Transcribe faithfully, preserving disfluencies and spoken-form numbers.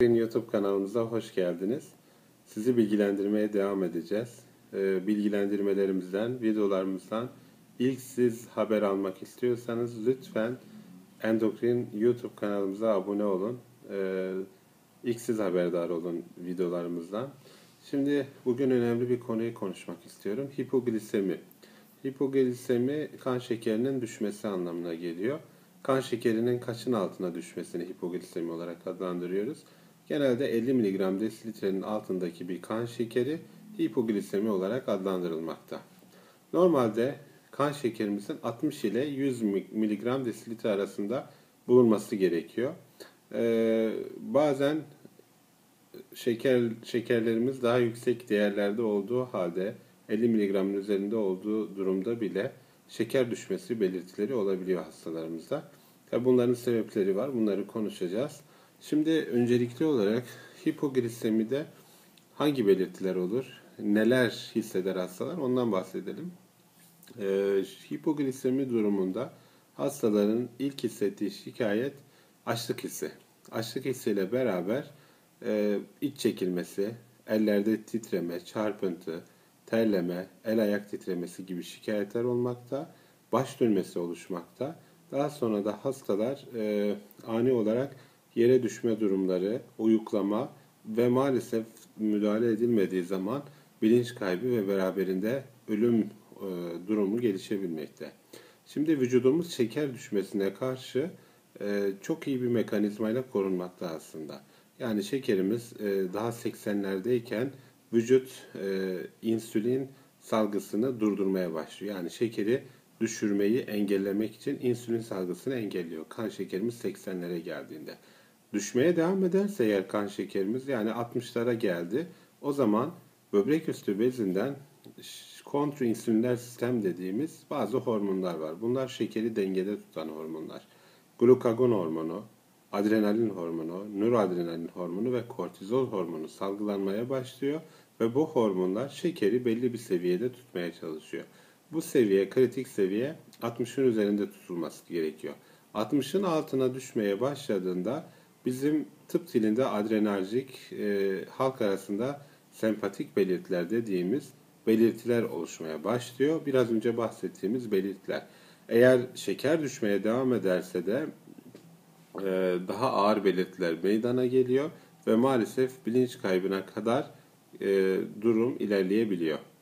YouTube kanalımıza hoş geldiniz. Sizi bilgilendirmeye devam edeceğiz. Ee, bilgilendirmelerimizden, videolarımızdan ilk siz haber almak istiyorsanız lütfen Endokrin YouTube kanalımıza abone olun. Ee, ilk siz haberdar olun videolarımızdan. Şimdi bugün önemli bir konuyu konuşmak istiyorum. Hipoglisemi. Hipoglisemi kan şekerinin düşmesi anlamına geliyor. Kan şekerinin kaçın altına düşmesini hipoglisemi olarak adlandırıyoruz. Genelde elli miligram desilitrenin altındaki bir kan şekeri hipoglisemi olarak adlandırılmakta. Normalde kan şekerimizin altmış ile yüz miligram desilitre arasında bulunması gerekiyor. Ee, bazen şeker şekerlerimiz daha yüksek değerlerde olduğu halde elli miligramın üzerinde olduğu durumda bile şeker düşmesi belirtileri olabiliyor hastalarımızda. Tabi bunların sebepleri var. Bunları konuşacağız. Şimdi öncelikli olarak hipoglisемide hangi belirtiler olur? Neler hisseder hastalar? Ondan bahsedelim. Ee, hipoglisemi durumunda hastaların ilk hissettiği şikayet açlık hissi. Açlık hissiyle beraber e, iç çekilmesi, ellerde titreme, çarpıntı, terleme, el ayak titremesi gibi şikayetler olmakta, baş dönmesi oluşmakta. Daha sonra da hastalar e, ani olarak yere düşme durumları, uyuklama ve maalesef müdahale edilmediği zaman bilinç kaybı ve beraberinde ölüm e, durumu gelişebilmekte. Şimdi vücudumuz şeker düşmesine karşı e, çok iyi bir mekanizmayla korunmakta aslında. Yani şekerimiz e, daha seksenlerdeyken vücut e, insülin salgısını durdurmaya başlıyor. Yani şekeri düşürmeyi engellemek için insülin salgısını engelliyor. Kan şekerimiz seksenlere geldiğinde. Düşmeye devam ederse eğer kan şekerimiz yani altmışlara geldi. O zaman böbrek üstü bezinden kontrinsülinler sistem dediğimiz bazı hormonlar var. Bunlar şekeri dengede tutan hormonlar. Glukagon hormonu, adrenalin hormonu, nöroadrenalin hormonu ve kortizol hormonu salgılanmaya başlıyor ve bu hormonlar şekeri belli bir seviyede tutmaya çalışıyor. Bu seviye, kritik seviye altmışın üzerinde tutulması gerekiyor. altmışın altına düşmeye başladığında bizim tıp dilinde adrenerjik, e, halk arasında sempatik belirtiler dediğimiz belirtiler oluşmaya başlıyor. Biraz önce bahsettiğimiz belirtiler. Eğer şeker düşmeye devam ederse de e, daha ağır belirtiler meydana geliyor ve maalesef bilinç kaybına kadar e, durum ilerleyebiliyor.